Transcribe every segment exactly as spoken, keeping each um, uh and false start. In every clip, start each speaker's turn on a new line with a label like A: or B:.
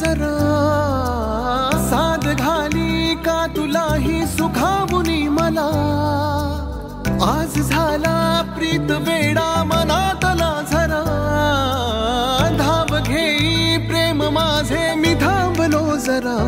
A: जरा साध घाली का तुलाही सुखावुनी मला आज झाला प्रीत वेडा मनातला झरा धाव घेई प्रेम माझे मी थांबलो जरा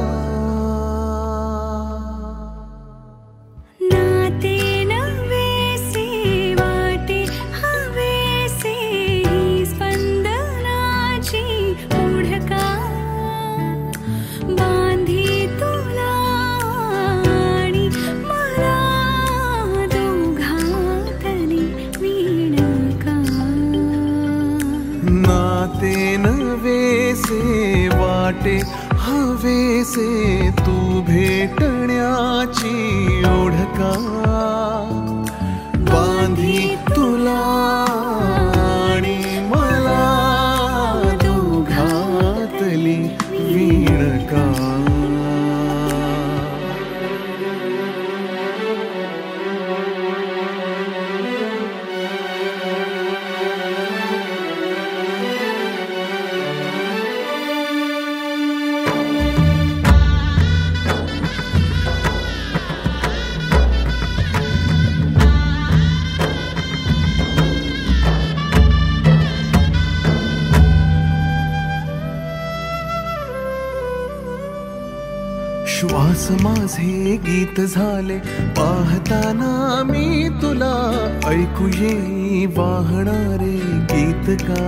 A: वाटे हवेसे तू भेटण्याची ओढ का बांधी तुला आणि मला दोघातली वीण का श्वास माझे गीत झाले पाहताना मी तुला ऐकू येई वाहणारे गीत का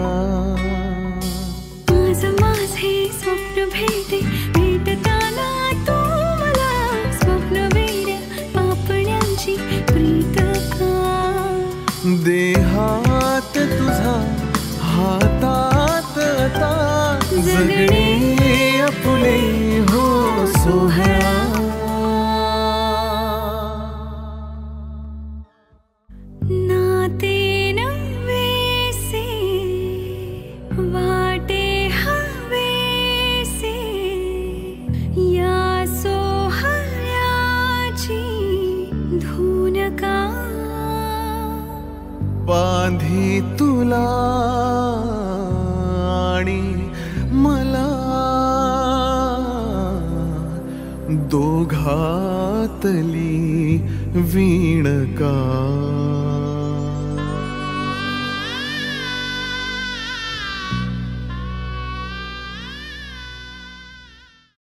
B: आज माझे स्वप्न भेटे भेटताना तू मला स्वप्न वेड्या पापण्यांची प्रीत का
A: देहात तुझा हातात आता जगणे आपुले हो सोहळा
B: नाते नवेसे वाटे हवेसे या सोहळ्याची धून का
A: बांधी तुला आणि मला दोघातली वीण का